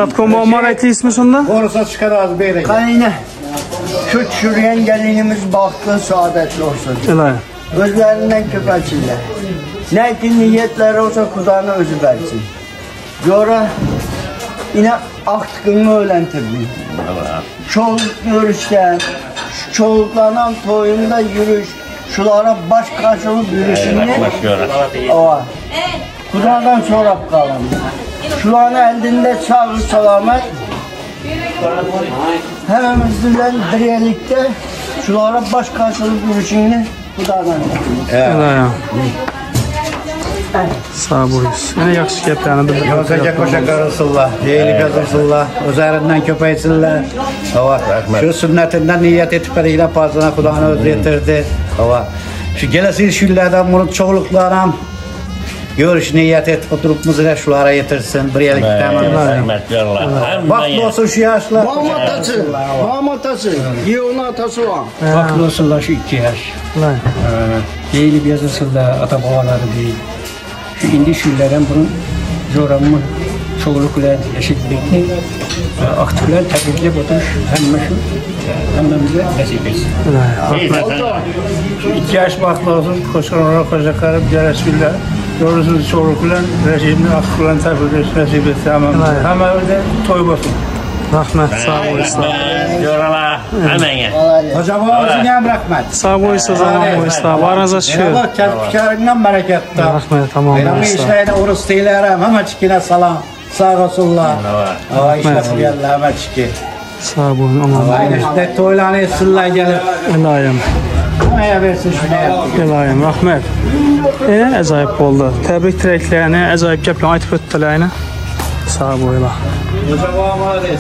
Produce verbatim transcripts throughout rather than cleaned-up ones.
Zapkon muammer aytdingizmi shunda? Borusa çıkar az beri. Kayne. Şu çürüyen gelinimiz baktı saadetli olsun. İlahi. Özlerinden köpekçiler. Ne ki niyetleri olsa Kudanı özü versin. Sonra yine aktıkını öğrentirdim. Çoluk yürüyüşten, çoluklardan toyunda yürüyüş, şulara baş karşılık yürüyüşünü ava. Kudandan sonra kalalım. Şuların elinde sağ selamet. Hemimizden birlikte şulara baş karşılık yürüyüşünü Kudandan. İlahi. Sağ boyuz. Yine yaxşı geplerini bildirdim. Yoksa koşa karılsınlar, yeğili kazırsınlar, üzerinden köpeysinler. Hava. Şu sünnetinden niyet etip yine fazlana Kudanı öz getirdi. Hava. Şu gelesi şüllerden bunu çoğuluklarına görüş niyet et, oturup mızıra şulara yetirsin, bir yelik tamam. Vakti olsun şu yaşlar. Mama atası, mama atası, yeğunu atası var. Vakti olsunlar şu iki yaş. Yeğili yazısınlar, ata babaları değil. Şu indi şüllerden bunun zoramı çoğulukla eşitlikli, aktifler tebrikle oturuş hem şu hem de bize nasip etsin. Şu iki yaş vakti olsun, koşkan olarak koşa karıp yarasıyla doğrusunuz çoğulukla rejimini akılan tebrik nasip etsin. Hemen öyle toy olsun. Rahmet, sağ boyuz. Yorala, hemen. Hocam olsun ya rahmet. Sağ boyuz o zaman boyuz. Varınıza şükür. Allah kerpiçlerinden bereketli. Rahmet, tamam. Bayramı işlerine urus değillerim. Hemen çıkine salam. Sağ olsunlar. Hava işler geldi hemen çıkı. Sağ boyun, aman. Aynı işte toylanı etsinler gelip. İlahim. Neye versin şuna. İlahim, rahmet. E, acayip oldu. Tebrik dileklerini, acayip geplerini aytıp öttülerini. Sağ boyla. Hocam amadayız.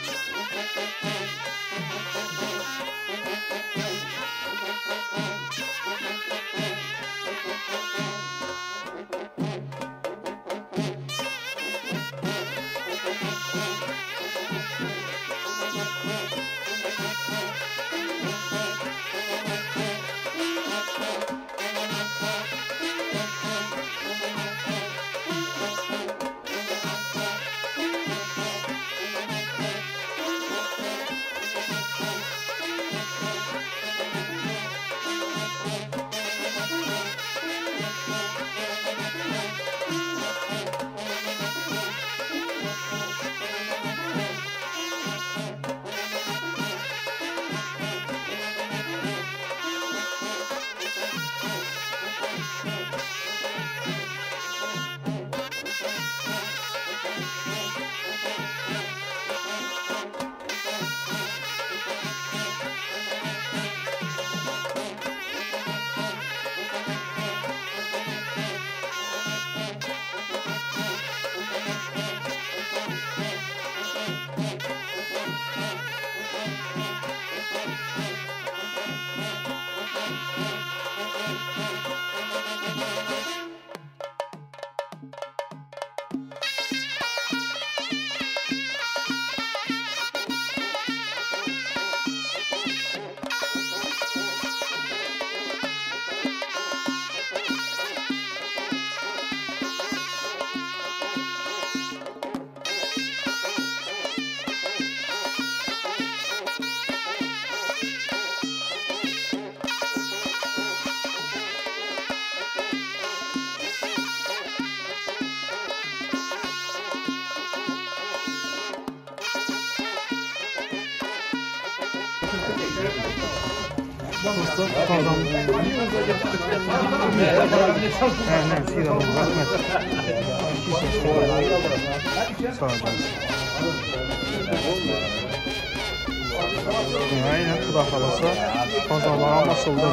Aynen kuda falası. Pazarlara basıldı.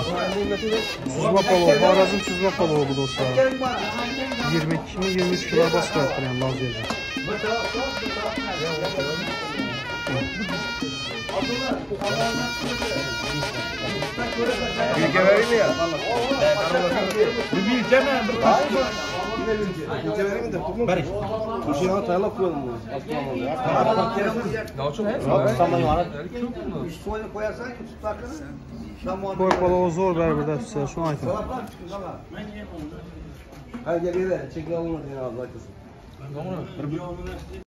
Süzme polo, Harazm süzme polo bu dostlar. yirmi iki mi yirmi üç kilo bas vertiren Laziyada. Bilge vereyim mi ya? Bir bilge mi? Bilge vereyim mi de? Bari. Bu şey ana tayla koyalım bunu. Aslan oluyor. Daha çok hep. Tamam var. Üstüne koyarsan tutakını. Koy polo zor ver burada size şu an. Hadi gel gel. Çekin alın onu.